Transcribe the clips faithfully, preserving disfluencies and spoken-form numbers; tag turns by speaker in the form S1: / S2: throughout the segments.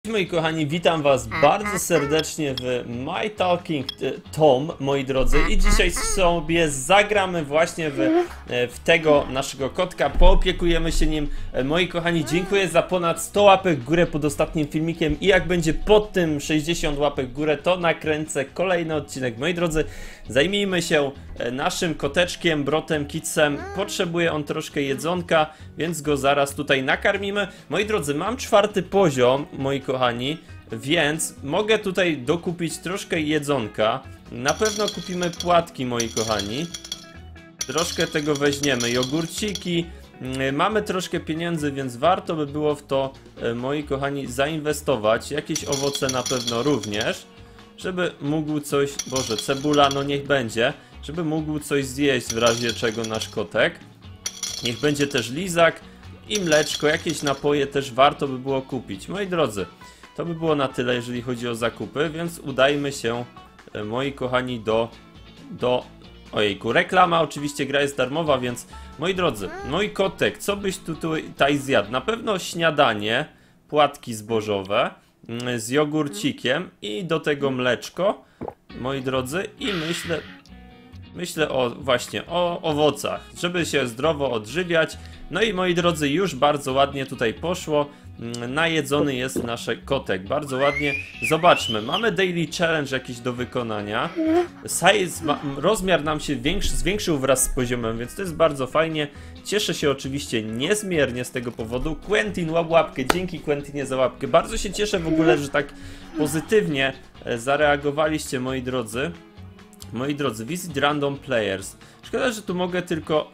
S1: Moi kochani, witam was bardzo serdecznie w My Talking Tom, moi drodzy, i dzisiaj sobie zagramy właśnie w, w tego naszego kotka, poopiekujemy się nim. Moi kochani, dziękuję za ponad sto łapek w górę pod ostatnim filmikiem i jak będzie pod tym sześćdziesiąt łapek w górę, to nakręcę kolejny odcinek. Moi drodzy, zajmijmy się naszym koteczkiem, brotem, kitsem. Potrzebuje on troszkę jedzonka, więc go zaraz tutaj nakarmimy. Moi drodzy, mam czwarty poziom, moi kochani, więc mogę tutaj dokupić troszkę jedzonka. Na pewno kupimy płatki, moi kochani. Troszkę tego weźmiemy, jogurciki. Mamy troszkę pieniędzy, więc warto by było w to, moi kochani, zainwestować. Jakieś owoce na pewno również, żeby mógł coś, Boże, cebula, no niech będzie, żeby mógł coś zjeść w razie czego nasz kotek. Niech będzie też lizak i mleczko, jakieś napoje też warto by było kupić. Moi drodzy, to by było na tyle, jeżeli chodzi o zakupy, więc udajmy się, moi kochani, do... do... Ojejku, reklama, oczywiście gra jest darmowa, więc moi drodzy, mój kotek, co byś tu tutaj zjadł? Na pewno śniadanie, płatki zbożowe z jogurcikiem i do tego mleczko, moi drodzy, i myślę... Myślę o właśnie o owocach, żeby się zdrowo odżywiać. No i moi drodzy, już bardzo ładnie tutaj poszło. Najedzony jest nasz kotek, bardzo ładnie. Zobaczmy, mamy daily challenge jakiś do wykonania. Size, ma, rozmiar nam się większy, zwiększył wraz z poziomem, więc to jest bardzo fajnie. Cieszę się oczywiście niezmiernie z tego powodu. Quentin, łap łapkę, dzięki Quentinie za łapkę. Bardzo się cieszę w ogóle, że tak pozytywnie zareagowaliście, moi drodzy. Moi drodzy, visit random players. Szkoda, że tu mogę tylko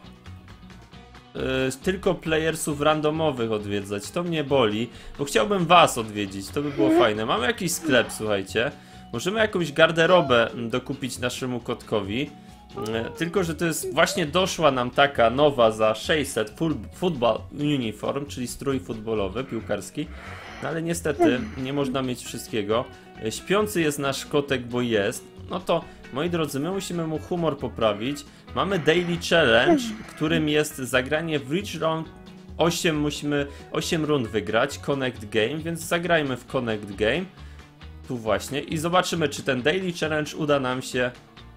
S1: yy, tylko playersów randomowych odwiedzać. To mnie boli, bo chciałbym was odwiedzić. To by było fajne. Mamy jakiś sklep, słuchajcie. Możemy jakąś garderobę dokupić naszemu kotkowi. Yy, tylko, że to jest właśnie doszła nam taka nowa za sześćset full, football uniform, czyli strój futbolowy, piłkarski. No ale niestety nie można mieć wszystkiego. Śpiący jest nasz kotek, bo jest. No to, moi drodzy, my musimy mu humor poprawić. Mamy daily challenge, którym jest zagranie w Reach Round osiem. Musimy osiem rund wygrać, Connect Game, więc zagrajmy w Connect Game. Tu właśnie i zobaczymy, czy ten daily challenge uda nam się.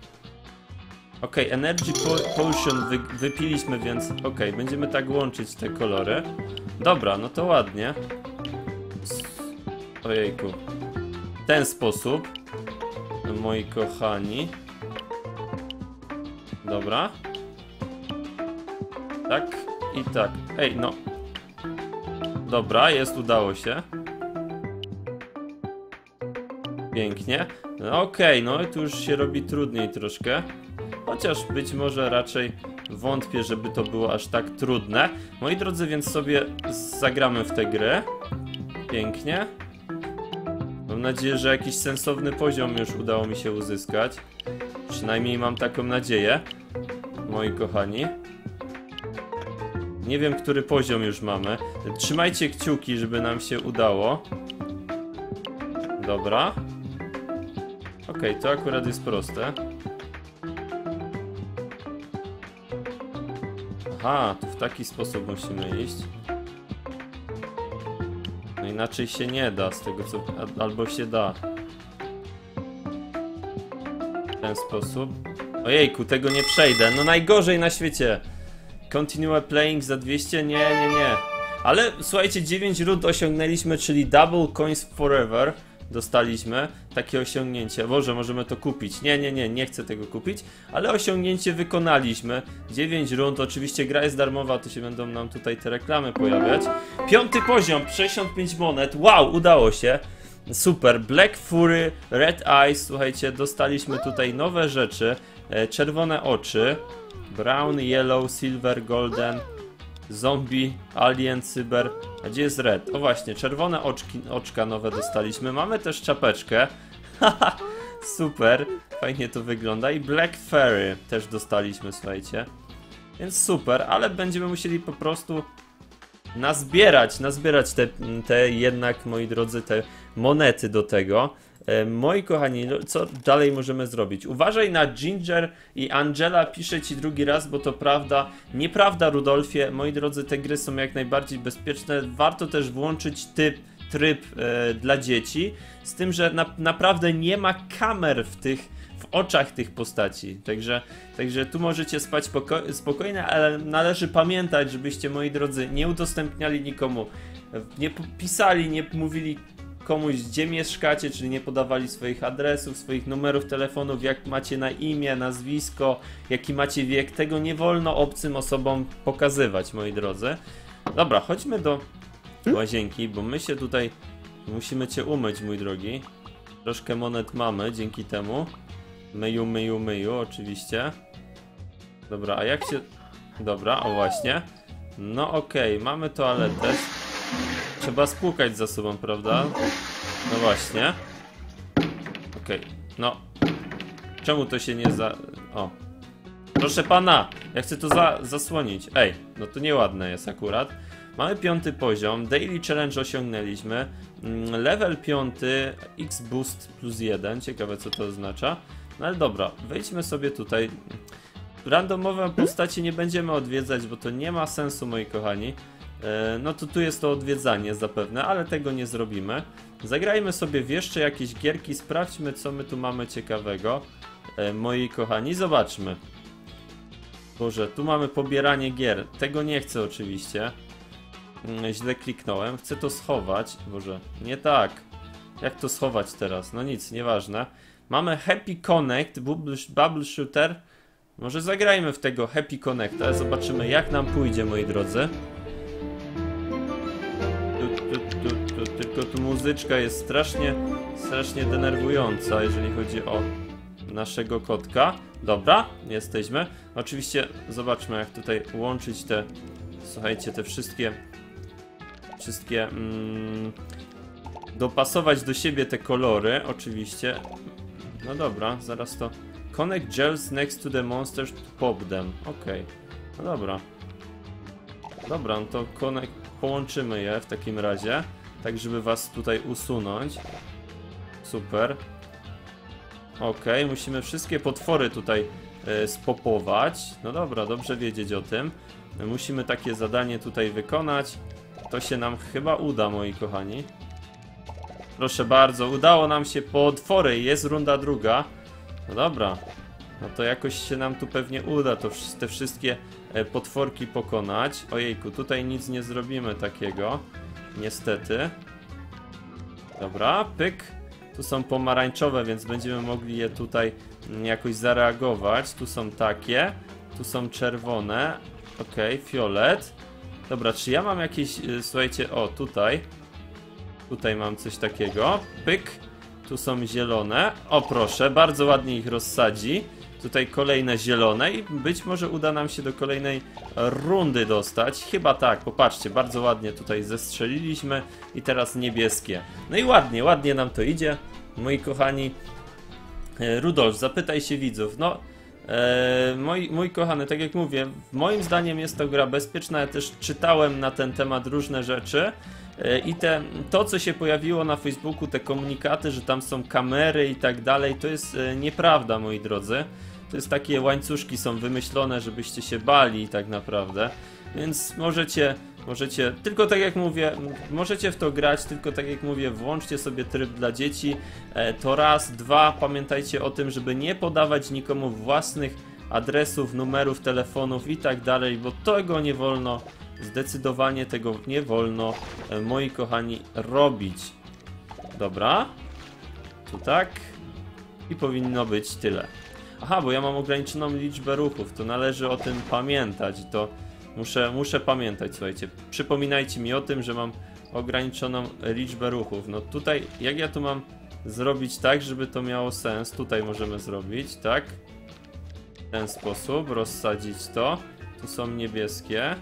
S1: Ok, Energy Potion wy, wypiliśmy, więc ok, będziemy tak łączyć te kolory. Dobra, no to ładnie. Ojejku. W ten sposób, moi kochani. Dobra. Tak i tak. Ej, no. Dobra, jest, udało się. Pięknie. No okej, okay, no i tu już się robi trudniej troszkę. Chociaż być może raczej wątpię, żeby to było aż tak trudne. Moi drodzy, więc sobie zagramy w tę grę. Pięknie. Mam nadzieję, że jakiś sensowny poziom już udało mi się uzyskać. Przynajmniej mam taką nadzieję, moi kochani. Nie wiem, który poziom już mamy. Trzymajcie kciuki, żeby nam się udało. Dobra. Okej, to akurat jest proste. Aha, to w taki sposób musimy iść. No inaczej się nie da, z tego co... albo się da. W ten sposób. Ojejku, tego nie przejdę. No najgorzej na świecie. Continue playing za dwieście? Nie, nie, nie. Ale słuchajcie, dziewięć rund osiągnęliśmy, czyli double coins forever. Dostaliśmy takie osiągnięcie. Boże, możemy to kupić. Nie, nie, nie, nie chcę tego kupić. Ale osiągnięcie wykonaliśmy. dziewięć rund, oczywiście gra jest darmowa, to się będą nam tutaj te reklamy pojawiać. Piąty poziom, sześćdziesiąt pięć monet. Wow, udało się. Super. Black Fury, Red Eyes. Słuchajcie, dostaliśmy tutaj nowe rzeczy. Czerwone oczy. Brown, Yellow, Silver, Golden. Zombie, Alien, Cyber. A gdzie jest Red? O właśnie, czerwone oczki, oczka nowe dostaliśmy. Mamy też czapeczkę. Haha, super. Fajnie to wygląda. I Black Fairy też dostaliśmy, słuchajcie. Więc super, ale będziemy musieli po prostu nazbierać, nazbierać te, te jednak, moi drodzy, te monety do tego. E, moi kochani, co dalej możemy zrobić? Uważaj na Ginger i Angela, piszę ci drugi raz, bo to prawda. Nieprawda, Rudolfie. Moi drodzy, te gry są jak najbardziej bezpieczne. Warto też włączyć typ tryb e, dla dzieci, z tym, że na, naprawdę nie ma kamer w tych, w oczach tych postaci, także, także tu możecie spać spoko spokojnie, ale należy pamiętać, żebyście, moi drodzy, nie udostępniali nikomu, nie pisali, nie mówili komuś, gdzie mieszkacie, czyli nie podawali swoich adresów, swoich numerów telefonów, jak macie na imię, nazwisko, jaki macie wiek, tego nie wolno obcym osobom pokazywać, moi drodzy. Dobra, chodźmy do łazienki, bo my się tutaj musimy cię umyć, mój drogi. Troszkę monet mamy dzięki temu. Myju, myju, myju, oczywiście. Dobra, a jak się... Dobra, o właśnie. No okej, okay, mamy toaletę. Trzeba spłukać za sobą, prawda? No właśnie. Okej, okay. No. Czemu to się nie za... O. Proszę pana, ja chcę to za zasłonić. Ej, no to nieładne jest akurat. Mamy piąty poziom, Daily Challenge osiągnęliśmy. Level piąty, X Boost plus jeden. Ciekawe, co to oznacza. No ale dobra, wejdźmy sobie tutaj. Randomowe postaci nie będziemy odwiedzać, bo to nie ma sensu, moi kochani. No to tu jest to odwiedzanie zapewne, ale tego nie zrobimy. Zagrajmy sobie w jeszcze jakieś gierki, sprawdźmy, co my tu mamy ciekawego. Moi kochani, zobaczmy. Boże, tu mamy pobieranie gier. Tego nie chcę oczywiście. Źle kliknąłem. Chcę to schować. Boże, nie tak. Jak to schować teraz? No nic, nieważne. Mamy Happy Connect, Bubble, Bubble Shooter. Może zagrajmy w tego Happy Connecta. Zobaczymy, jak nam pójdzie, moi drodzy. Tu, tu, tu, tu, tylko tu muzyczka jest strasznie, strasznie denerwująca, jeżeli chodzi o naszego kotka. Dobra, jesteśmy. Oczywiście zobaczmy, jak tutaj łączyć te, słuchajcie, te wszystkie, wszystkie, mm, dopasować do siebie te kolory, oczywiście. No dobra, zaraz to... Connect gels next to the monsters to pop them. Okej, okay. No dobra. Dobra, no to connect, połączymy je w takim razie, tak żeby was tutaj usunąć. Super. Okej, okay, musimy wszystkie potwory tutaj y, spopować. No dobra, dobrze wiedzieć o tym. Musimy takie zadanie tutaj wykonać. To się nam chyba uda, moi kochani. Proszę bardzo, udało nam się potwory, jest runda druga. No dobra, no to jakoś się nam tu pewnie uda to te wszystkie potworki pokonać. Ojejku, tutaj nic nie zrobimy takiego, niestety. Dobra, pyk. Tu są pomarańczowe, więc będziemy mogli je tutaj jakoś zareagować. Tu są takie, tu są czerwone. Okej, okay, fiolet. Dobra, czy ja mam jakieś, słuchajcie, o tutaj. Tutaj mam coś takiego, pyk. Tu są zielone. O proszę, bardzo ładnie ich rozsadzi. Tutaj kolejne zielone i być może uda nam się do kolejnej rundy dostać. Chyba tak, popatrzcie, bardzo ładnie tutaj zestrzeliliśmy. I teraz niebieskie. No i ładnie, ładnie nam to idzie, moi kochani. Rudolf, zapytaj się widzów. No, e, mój, mój kochany, tak jak mówię, moim zdaniem jest to gra bezpieczna. Ja też czytałem na ten temat różne rzeczy. I te, to, co się pojawiło na Facebooku, te komunikaty, że tam są kamery i tak dalej, to jest nieprawda, moi drodzy. To jest takie łańcuszki są wymyślone, żebyście się bali tak naprawdę. Więc możecie, możecie, tylko tak jak mówię, możecie w to grać, tylko tak jak mówię, włączcie sobie tryb dla dzieci. To raz, dwa, pamiętajcie o tym, żeby nie podawać nikomu własnych adresów, numerów telefonów i tak dalej, bo tego nie wolno. Zdecydowanie tego nie wolno, moi kochani, robić. Dobra. Tu tak. I powinno być tyle. Aha, bo ja mam ograniczoną liczbę ruchów. To należy o tym pamiętać. To muszę, muszę pamiętać, słuchajcie. Przypominajcie mi o tym, że mam ograniczoną liczbę ruchów. No tutaj, jak ja tu mam zrobić tak, żeby to miało sens? Tutaj możemy zrobić, tak? W ten sposób, rozsadzić to. Tu są niebieskie.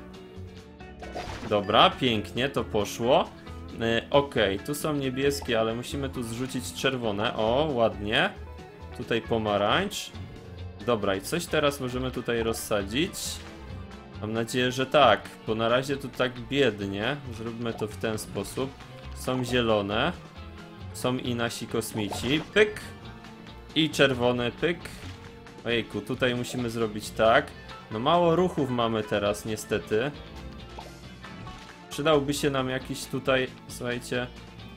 S1: Dobra, pięknie, to poszło. Yy, ok, tu są niebieskie, ale musimy tu zrzucić czerwone. O, ładnie. Tutaj pomarańcz. Dobra, i coś teraz możemy tutaj rozsadzić. Mam nadzieję, że tak, bo na razie tu tak biednie. Zróbmy to w ten sposób. Są zielone. Są i nasi kosmici. Pyk. I czerwony pyk. Ojejku, tutaj musimy zrobić tak. No mało ruchów mamy teraz, niestety. Przydałby się nam jakiś tutaj, słuchajcie,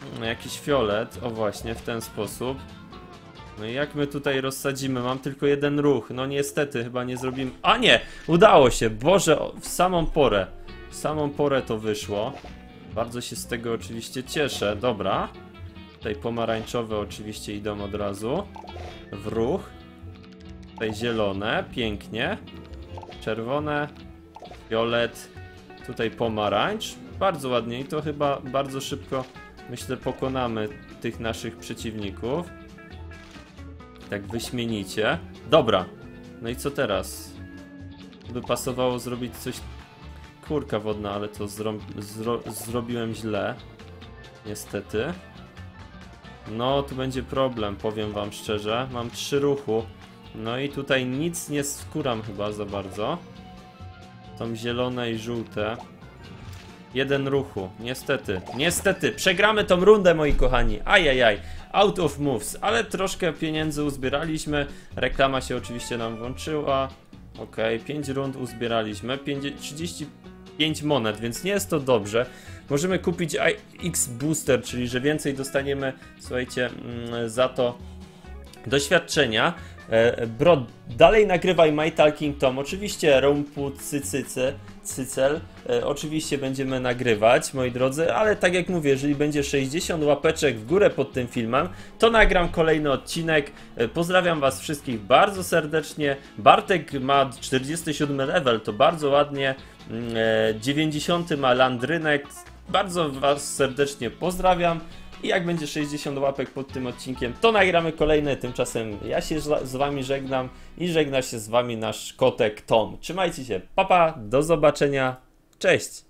S1: jakiś fiolet, o właśnie, w ten sposób. No i jak my tutaj rozsadzimy? Mam tylko jeden ruch, no niestety chyba nie zrobimy... A nie! Udało się, Boże, w samą porę. W samą porę to wyszło. Bardzo się z tego oczywiście cieszę, dobra. Tutaj pomarańczowe oczywiście idą od razu w ruch. Tutaj zielone, pięknie. Czerwone, fiolet, tutaj pomarańcz. Bardzo ładnie i to chyba bardzo szybko, myślę, pokonamy tych naszych przeciwników. Tak wyśmienicie. Dobra, no i co teraz? By pasowało zrobić coś... Kurka wodna, ale to zro... Zro... zrobiłem źle. Niestety. No, tu będzie problem, powiem wam szczerze. Mam trzy ruchu. No i tutaj nic nie skuram chyba za bardzo. Są zielone i żółte. Jeden ruchu, niestety, niestety, przegramy tą rundę, moi kochani, ajajaj, out of moves, ale troszkę pieniędzy uzbieraliśmy, reklama się oczywiście nam włączyła, ok, pięć rund uzbieraliśmy, trzydzieści pięć monet, więc nie jest to dobrze, możemy kupić X Booster, czyli że więcej dostaniemy, słuchajcie, za to doświadczenia. Bro, dalej nagrywaj My Talking Tom, oczywiście Rumpu Cycycy, Cycel, e, oczywiście będziemy nagrywać, moi drodzy, ale tak jak mówię, jeżeli będzie sześćdziesiąt łapeczek w górę pod tym filmem, to nagram kolejny odcinek. E, pozdrawiam was wszystkich bardzo serdecznie. Bartek ma czterdziesty siódmy level, to bardzo ładnie, e, dziewięćdziesiąty ma landrynek, bardzo was serdecznie pozdrawiam. I jak będzie sześćdziesiąt łapek pod tym odcinkiem, to nagramy kolejne. Tymczasem ja się z wami żegnam i żegna się z wami nasz kotek Tom. Trzymajcie się, papa, do zobaczenia, cześć!